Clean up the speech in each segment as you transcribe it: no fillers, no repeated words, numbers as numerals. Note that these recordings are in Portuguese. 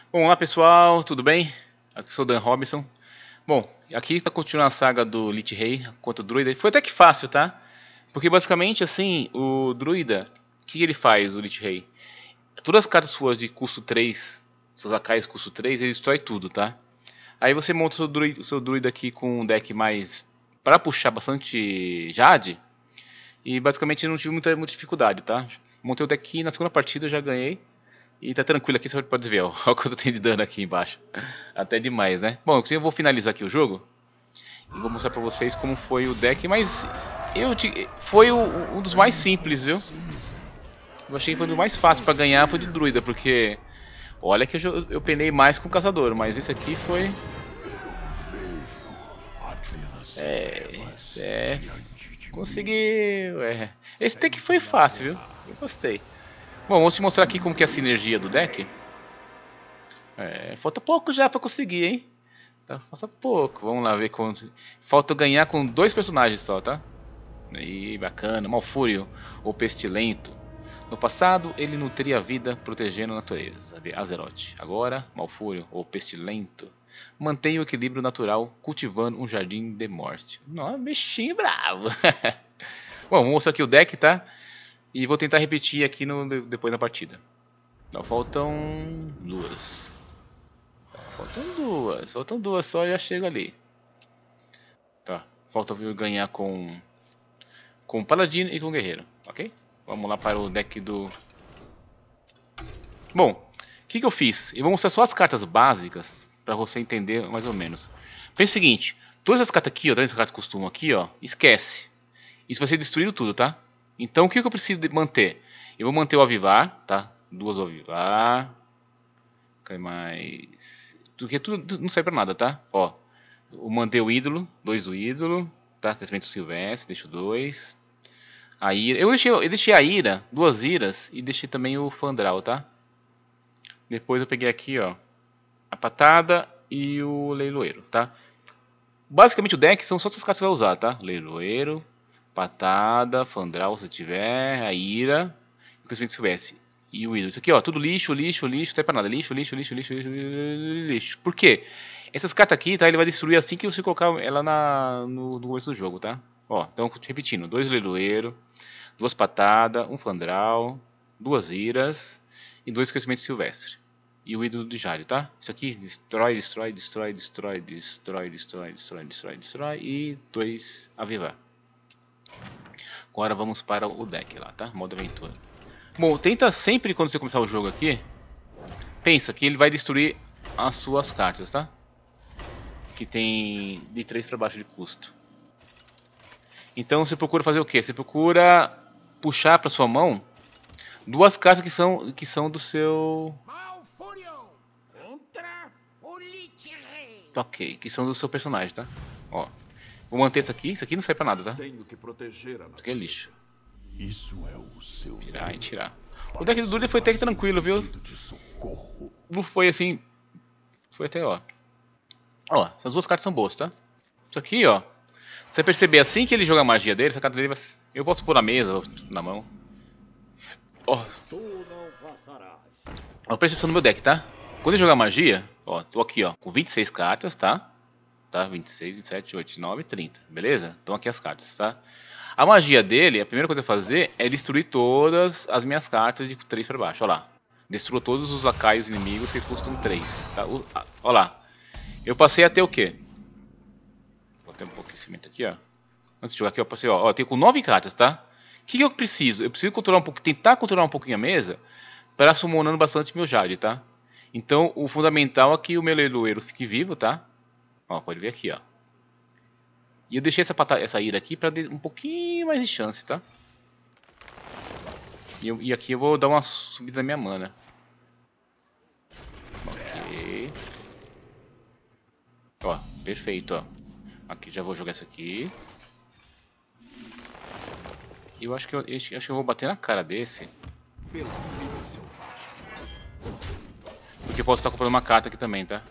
Bom, olá pessoal, tudo bem? Aqui sou o Dan Robinson. Bom, aqui está continuando a saga do Lich Rei contra o Druida. Foi até que fácil, tá? Porque basicamente assim, o Druida, o que ele faz, o Lich Rei? Todas as cartas suas de custo 3, seus Akais custo 3, ele destrói tudo, tá? Aí você monta o seu druida aqui com um deck mais para puxar bastante Jade. E basicamente não tive muita dificuldade, tá? Montei o deck aqui, na segunda partida eu já ganhei. E tá tranquilo aqui, você pode ver, ó, olha o quanto eu tenho de dano aqui embaixo. Até demais, né? Bom, eu vou finalizar aqui o jogo. E vou mostrar pra vocês como foi o deck, mas foi um dos mais simples, viu? Eu achei que foi o mais fácil pra ganhar, foi de druida, porque... Olha que eu penei mais com o caçador, mas esse aqui foi... Conseguiu, Esse deck foi fácil, viu? Eu gostei. Bom, vou te mostrar aqui como que é a sinergia do deck. Falta pouco já pra conseguir, hein? Tá, falta pouco. Vamos lá ver quanto. Falta ganhar com 2 personagens só, tá? Aí, bacana. Malfúrio, o Pestilento. No passado, ele nutria a vida protegendo a natureza. De Azeroth. Agora, Malfúrio, o Pestilento, mantém o equilíbrio natural cultivando um jardim de morte. Nossa, bichinho bravo. Bom, vou mostrar aqui o deck, tá? E vou tentar repetir aqui depois da partida. Então, faltam duas. Faltam duas só e já chego ali. Tá, falta eu ganhar com Paladino e com Guerreiro, ok? Vamos lá para o deck do... Bom, o que eu fiz? Eu vou mostrar só as cartas básicas para você entender mais ou menos. Pensa o seguinte, todas as cartas aqui, ó, todas as cartas costumam aqui, ó, esquece. Isso vai ser destruído tudo, tá? Então o que eu preciso manter? Eu vou manter o Avivar, tá? 2 Avivar. Cai mais... Porque tudo não serve pra nada, tá? Ó, eu manter o ídolo, 2 do ídolo, tá? Crescimento silvestre, deixo 2. A ira, eu deixei a ira, 2 iras e deixei também o Fandral, tá? Depois eu peguei aqui, ó, a patada e o leiloeiro, tá? Basicamente o deck são só essas cartas que você vai usar, tá? Leiloeiro, patada, Fandral se tiver, a ira, e o crescimento silvestre. E o ídolo. Isso aqui, ó, tudo lixo, lixo, lixo, não serve pra nada. Lixo, lixo, lixo, lixo, lixo, lixo. Por quê? Essas cartas aqui, tá? Ele vai destruir assim que você colocar ela no começo do jogo, tá? Ó, então, repetindo. 2 leiloeiro, 2 patadas, 1 fandral, 2 iras e 2 crescimentos silvestre. E o ídolo de Jari, tá? Isso aqui, destrói, destrói, destrói, destrói, destrói, destrói, destrói, destrói, destrói e 2 avivar. Agora vamos para o deck lá, tá? Modo aventura. Bom, tenta sempre quando você começar o jogo aqui, pensa que ele vai destruir as suas cartas, tá? Que tem de 3 para baixo de custo. Então você procura fazer o que? Você procura puxar para sua mão 2 cartas que são do seu... Ok, que são do seu personagem, tá? Ó, vou manter isso aqui não serve pra nada, tá? Tenho que proteger a Isso aqui é lixo. Isso é o seu Tirar e tirar. O deck do Druida foi até que tranquilo, viu? Não foi assim... Foi até, ó. Ó, essas 2 cartas são boas, tá? Isso aqui, ó. Você vai perceber assim que ele joga a magia dele, essa carta dele vai... Eu posso pôr na mesa ou na mão. Ó. Ó, presta atenção no meu deck, tá? Quando ele jogar magia, ó, tô aqui, ó, com 26 cartas, tá? Tá? 26, 27, 8, 9, 30, beleza? Então aqui as cartas, tá? A magia dele, a primeira coisa que eu vou fazer é destruir todas as minhas cartas de 3 para baixo, ó lá. Destrua todos os lacaios inimigos que custam 3, tá? Ó lá. Eu passei até o quê? Vou ter um pouco de cimento aqui, ó. Antes de jogar aqui, eu passei, ó, eu tenho com 9 cartas, tá? O que eu preciso? Eu preciso controlar tentar controlar um pouquinho a mesa para summonando bastante meu Jade, tá? Então, o fundamental é que o meu leiloeiro fique vivo, tá? Ó, pode ver aqui, ó. E eu deixei essa ira aqui para dar um pouquinho mais de chance, tá? E aqui eu vou dar uma subida na minha mana. Ok. Ó, perfeito, ó. Aqui já vou jogar essa aqui. Eu acho que eu vou bater na cara desse. Porque eu posso estar comprando uma carta aqui também, tá?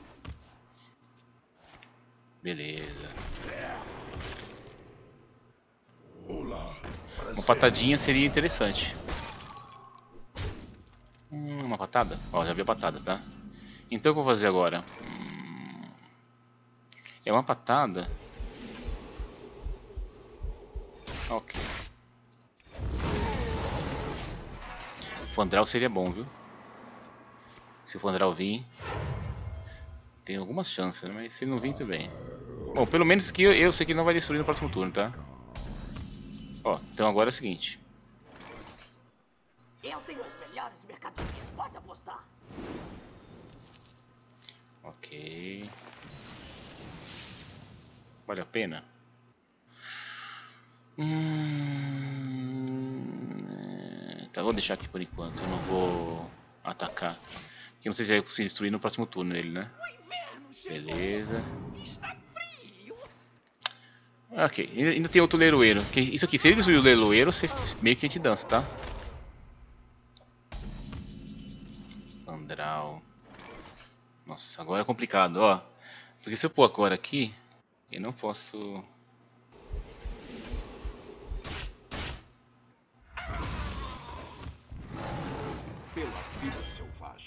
Beleza. Uma patadinha seria interessante. Uma patada? Ó, já vi a patada, tá? Então o que eu vou fazer agora? É uma patada. Ok. O Fandral seria bom, viu? Se o Fandral vir, tem algumas chances, né? Mas se ele não vir, tudo bem. Bom, pelo menos que eu sei que não vai destruir no próximo turno, tá? Ó, então agora é o seguinte. Eu tenho as melhores mercadorias, pode apostar. Ok. Vale a pena? Tá, vou deixar aqui por enquanto. Eu não vou atacar. Porque eu não sei se vai conseguir destruir no próximo turno ele, né? Beleza. Ok, ainda tem outro leiloeiro. Isso aqui, se ele destruir o leiloeiro, você meio que a gente dança, tá? Fandral. Nossa, agora é complicado, ó. Porque se eu pôr agora aqui, eu não posso... Pela vida selvagem.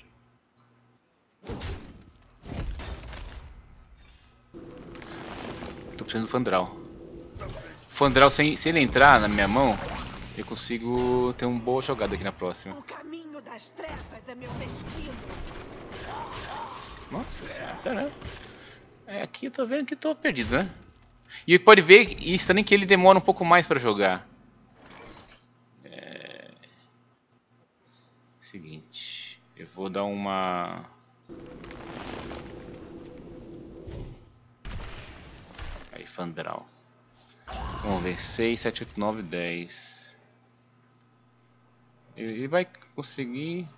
Tô precisando do Fandral. Fandral, se ele entrar na minha mão, eu consigo ter uma boa jogada aqui na próxima. O caminho das trevas é meu destino. Nossa senhora, sério? É, aqui eu tô vendo que eu tô perdido, né? E pode ver isso também que ele demora um pouco mais pra jogar. Seguinte, eu vou dar uma... Aí, Fandral. Vamos ver, 6, 7, 8, 9, 10. Ele vai conseguir...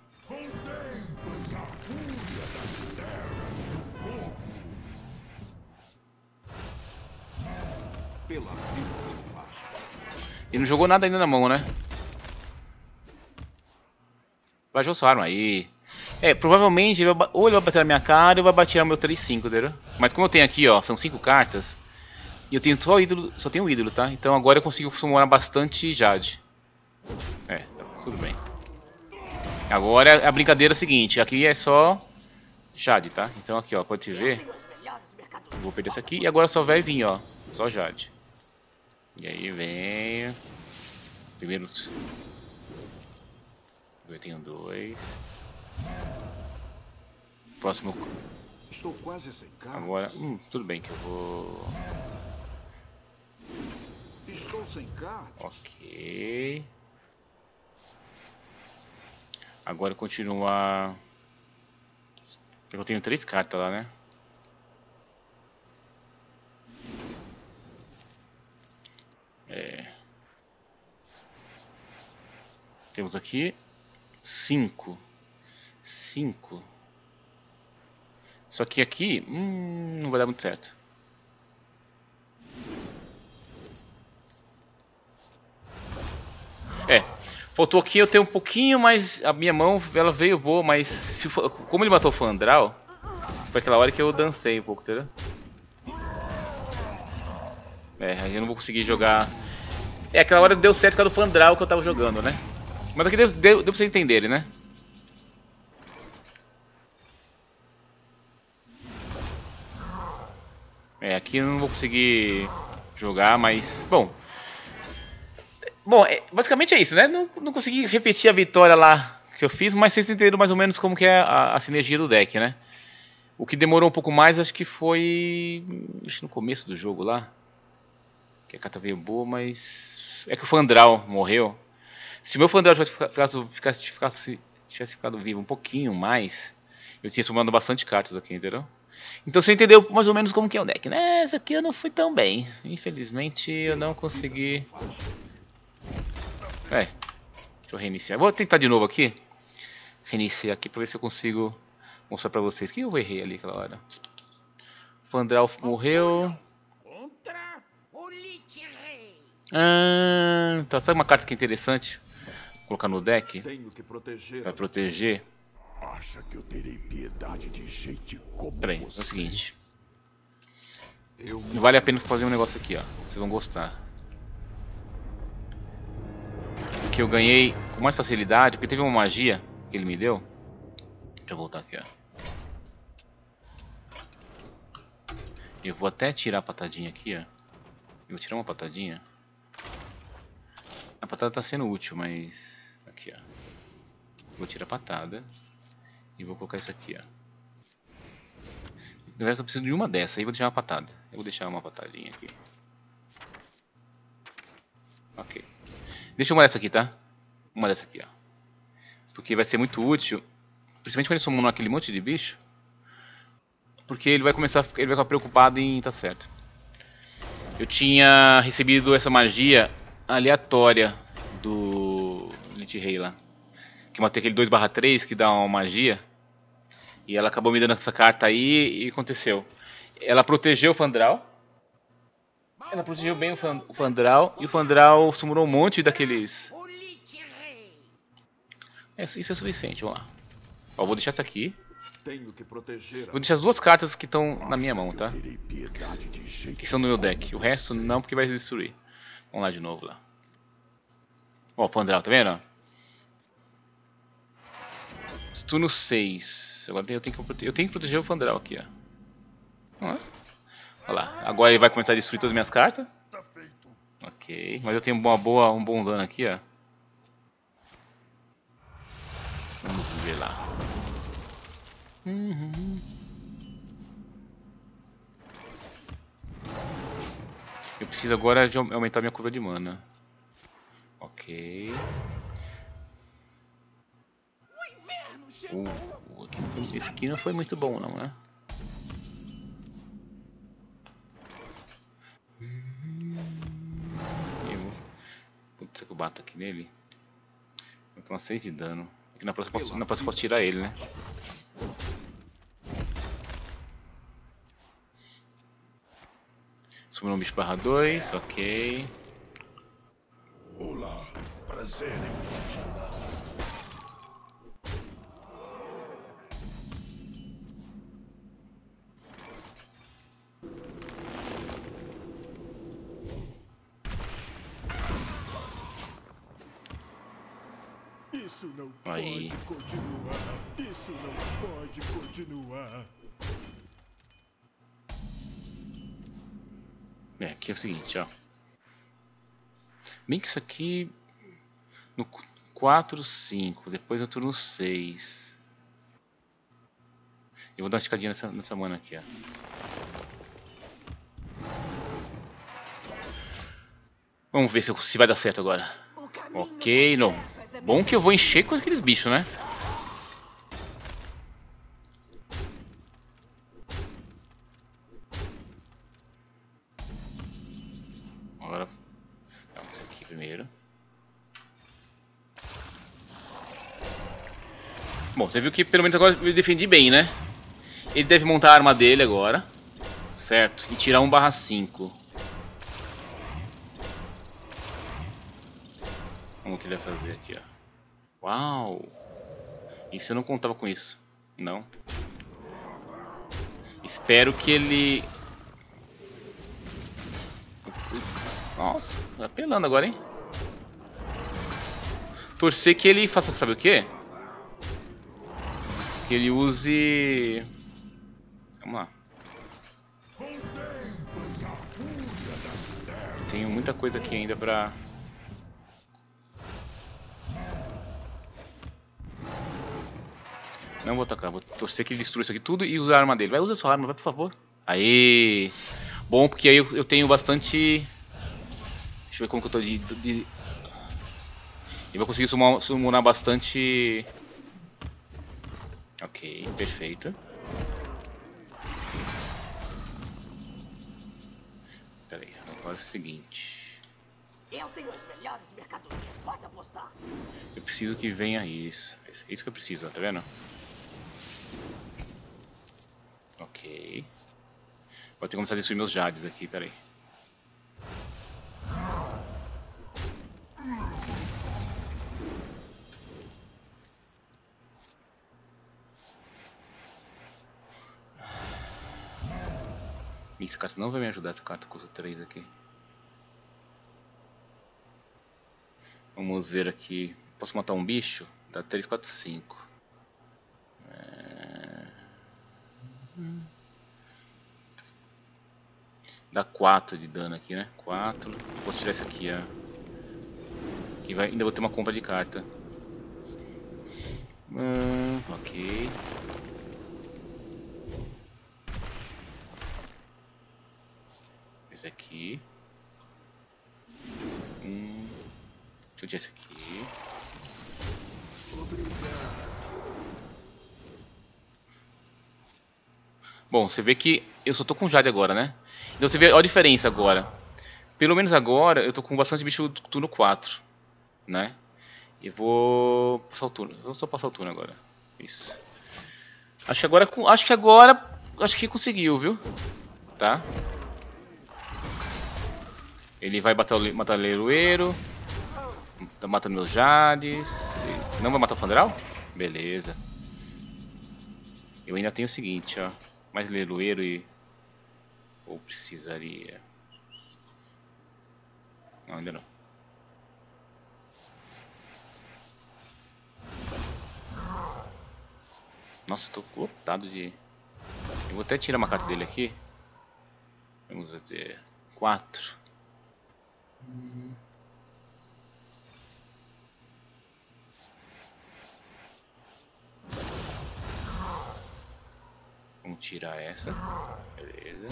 Pela vida selvagem. Ele não jogou nada ainda na mão, né? Vai jogar sua arma aí. É, provavelmente ou ele vai bater na minha cara ou vai bater no meu 3-5, entendeu? Mas como eu tenho aqui, ó, são 5 cartas. E eu tenho só ídolo, só tenho ídolo, tá? Então agora eu consigo summonar bastante Jade. É, tá, tudo bem. Agora a brincadeira é a seguinte, aqui é só Jade, tá? Então aqui, ó, pode ver. Eu vou perder essa aqui e agora só vai vir, ó, só Jade. E aí vem... Primeiro... Eu tenho 2. Próximo... Estou quase sem cartas. Agora... tudo bem que eu vou... Estou sem cartas. Ok. Agora continuar... Eu tenho 3 cartas lá, né? Temos aqui 5. 5. Só que aqui não vai dar muito certo. Faltou aqui eu ter um pouquinho mais... A minha mão, ela veio boa, mas se for, como ele matou o Fandral, foi aquela hora que eu dancei um pouco, entendeu? Aí eu não vou conseguir jogar... aquela hora deu certo com a do Fandral que eu tava jogando, né? Mas aqui deu pra vocês entenderem, né? Aqui eu não vou conseguir jogar, mas... Bom, basicamente é isso, né? Não consegui repetir a vitória lá que eu fiz, mas vocês entenderam mais ou menos como que é a sinergia do deck, né? O que demorou um pouco mais, acho que foi... no começo do jogo lá. Que a carta veio boa, mas... É que o Fandral morreu. Se o meu Fandral tivesse ficado vivo um pouquinho mais, eu tinha somado bastante cartas aqui, entendeu? Então você entendeu mais ou menos como que é o deck, né? Essa aqui eu não fui tão bem. Infelizmente eu não consegui... Deixa eu reiniciar. Vou tentar de novo aqui. Reiniciar aqui pra ver se eu consigo mostrar pra vocês. O que eu errei ali aquela hora? Fandral morreu. Tá, sabe uma carta que é interessante? Vou colocar no deck. Tenho que proteger. Vai proteger. Acha que eu terei piedade de gente como Peraí, você? é o seguinte. Eu Não vale a pena fazer um negócio aqui, ó. Vocês vão gostar. Que eu ganhei com mais facilidade, porque teve uma magia que ele me deu. Deixa eu voltar aqui, ó. Eu vou até tirar a patadinha aqui, ó. Eu vou tirar uma patadinha. A patada tá sendo útil, mas... Aqui, ó. Vou tirar a patada. E vou colocar isso aqui, ó. Na verdade, eu preciso de uma dessa. Aí vou deixar uma patada. Eu vou deixar uma patadinha aqui. Ok. Deixa uma dessa aqui, tá? Uma dessa aqui, ó. Porque vai ser muito útil. Principalmente quando ele summonar aquele monte de bicho. Porque ele vai começar, ele vai ficar preocupado em tá certo. Eu tinha recebido essa magia aleatória do Lich Rei lá. Que eu matei aquele 2/3 que dá uma magia. E ela acabou me dando essa carta aí e aconteceu. Ela protegeu o Fandral. Ela protegeu bem o Fandral. E o Fandral summonou um monte daqueles... O Lich Rei. Isso é suficiente, vamos lá. Ó, vou deixar essa aqui. Tenho que proteger a Vou deixar as duas cartas que estão na minha mão, tá? terei piedade de jeito Que são no meu deck. O resto não, porque vai destruir. Vamos lá de novo lá. Ó, o Fandral, tá vendo? Turno 6. Agora eu tenho que proteger o Fandral aqui, ó. Olha lá. Agora ele vai começar a destruir todas as minhas cartas. tá feito. Ok. Mas eu tenho um bom dano aqui, ó. Vamos ver lá. Eu preciso agora de aumentar minha curva de mana. Ok. O inverno chegou. Esse aqui não foi muito bom, não, né? Putz, eu bato aqui nele. Eu tomo 6 de dano. Aqui na próxima eu posso tirar ele, né? Subiu um bicho /2, ok. Olá, prazer em imaginar. Isso não Aí. pode continuar. Isso não pode continuar. Aqui é o seguinte, ó. Bem que isso aqui no 4, 5, depois no turno 6. Eu vou dar uma esticadinha nessa mana aqui, ó. Vamos ver se vai dar certo agora. O caminho Ok, das não. trevas é meu Bom que eu vou encher com aqueles bichos, né? Agora, vamos aqui primeiro. Bom, você viu que pelo menos agora eu me defendi bem, né? Ele deve montar a arma dele agora, certo? E tirar 1/5. Vamos ver o que ele vai fazer aqui, ó. Uau! Isso eu não contava com isso. Não. Espero que ele... Nossa, tá apelando agora, hein? Torcer que ele faça, sabe o quê? Que ele use... Vamos lá. Tenho muita coisa aqui ainda pra... Não vou atacar, vou torcer que ele destrua isso aqui tudo e usar a arma dele. Vai, usa sua arma, vai, por favor. Aê! Bom, porque aí eu tenho bastante... Deixa eu ver como que eu tô de... Eu vou conseguir summonar bastante... Ok, perfeito. Pera aí, agora é o seguinte. Eu tenho as melhores mercadorias, pode apostar. Eu preciso que venha isso. É isso que eu preciso, ó, tá vendo? Ok. Vou ter que começar a destruir meus jades aqui, pera aí. Essa carta não vai me ajudar, essa carta custa 3 aqui. Vamos ver aqui. Posso matar um bicho? Dá 3, 4, 5. Dá 4 de dano aqui, né? 4. Vou tirar isso aqui, ó. Que vai... Ainda vou ter uma compra de carta. Ok. Esse aqui. Deixa eu tirar esse aqui. Bom, você vê que eu só tô com Jade agora, né? Então você vê a diferença agora. Pelo menos agora eu tô com bastante bicho do turno 4, né? E vou passar o turno. Eu vou só passar o turno agora. Isso. Acho que agora conseguiu, viu? Tá? Ele vai matar o leiloeiro. Tá matando meus Jades. Não vai matar o Fandral? Beleza. Eu ainda tenho o seguinte, ó. Mais leiloeiro e... Ou precisaria... Não, ainda não. Nossa, eu tô lotado de... Eu vou até tirar uma carta dele aqui. Vamos ver... 4. Vamos tirar essa. Beleza.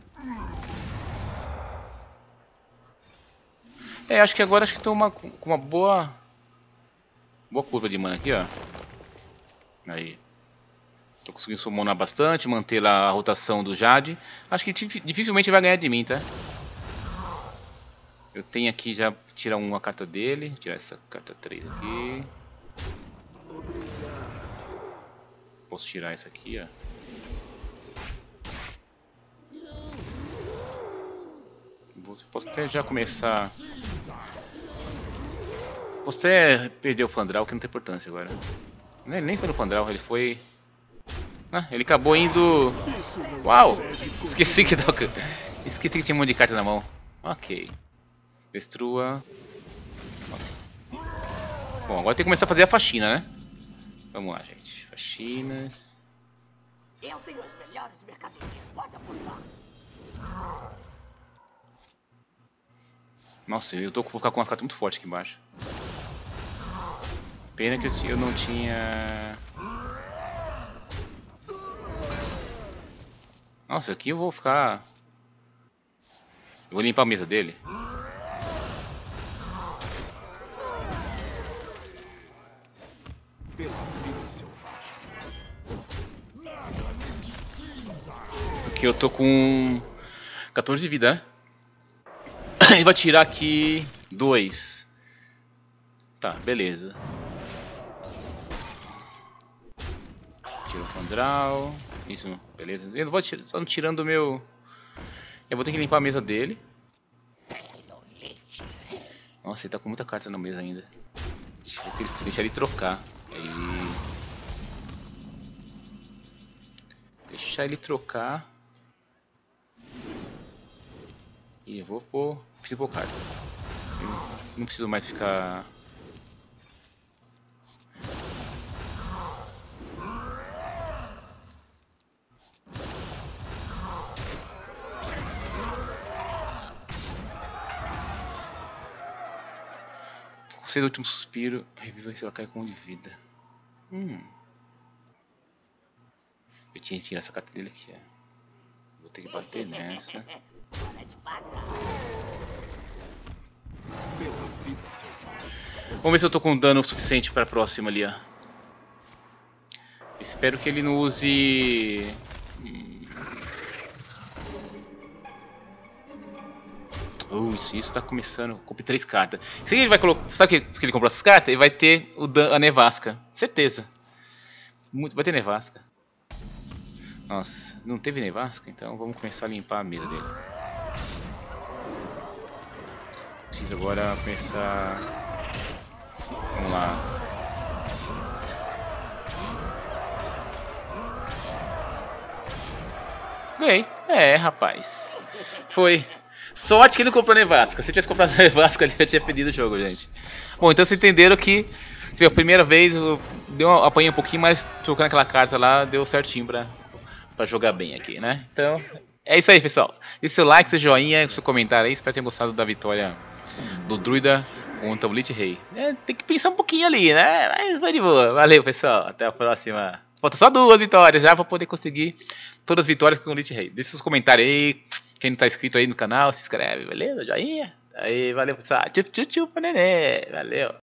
Acho que agora tô com uma boa curva de mana aqui, ó. Aí. Tô conseguindo summonar bastante, manter lá a rotação do Jade. Acho que dificilmente vai ganhar de mim, tá? Eu tenho aqui já tirar uma carta dele. Vou tirar essa carta 3 aqui. Posso tirar essa aqui, ó. Posso até já começar. Posso até perder o Fandral, que não tem importância agora. Nem foi no Fandral, ele foi. Ah, ele acabou indo. Uau! Esqueci que tinha um monte de carta na mão. Ok. Destrua. Bom, agora tem que começar a fazer a faxina, né? Vamos lá, gente. Faxinas. Eu tenho as melhores mercadorias, pode apostar. Nossa, vou ficar com uma carta muito forte aqui embaixo. Pena que eu não tinha... Nossa, aqui eu vou ficar... Eu vou limpar a mesa dele. Porque eu tô com 14 de vida, né? Ele vai tirar aqui 2. Tá, beleza. Tira o Fandral. Isso, beleza. Eu não vou só tirando o meu... Eu vou ter que limpar a mesa dele. Nossa, ele tá com muita carta na mesa ainda. Deixa ele trocar. Aí... Deixar ele trocar. E eu vou pôr... Preciso pôr carta. Eu não preciso mais ficar... Conselho do último suspiro. Reviva esse ela cai com 1 de vida. Eu tinha que tirar essa carta dele aqui, ó. Vou ter que bater nessa. Vamos ver se eu tô com dano suficiente para a próxima ali, ó. Espero que ele não use... Isso tá começando. Comprei 3 cartas. Se ele vai colocar... Sabe que ele comprou essas cartas? Ele vai ter a nevasca. Certeza. Vai ter nevasca. Nossa, não teve nevasca? Então vamos começar a limpar a mesa dele. Preciso agora começar... Vamos lá. Ganhei. Rapaz. Foi. Sorte que ele não comprou nevasca. Se tivesse comprado nevasca ali, eu tinha perdido o jogo, gente. Bom, então vocês entenderam que foi a primeira vez, apanhei um pouquinho, mas trocando aquela carta lá, deu certinho pra jogar bem aqui, né? Então, É isso aí, pessoal. Deixe seu like, seu joinha, seu comentário aí. Espero que tenham gostado da vitória do Druida contra o Lich Rei. Tem que pensar um pouquinho ali, né? Mas vai de boa. Valeu, pessoal. Até a próxima. Falta só 2 vitórias já pra poder conseguir todas as vitórias com o Lich Rei. Deixe seus comentários aí. Quem não tá inscrito aí no canal, se inscreve, beleza? Joinha. Aí, valeu, pessoal. Tchau, tchau, tchau, nenê. Valeu.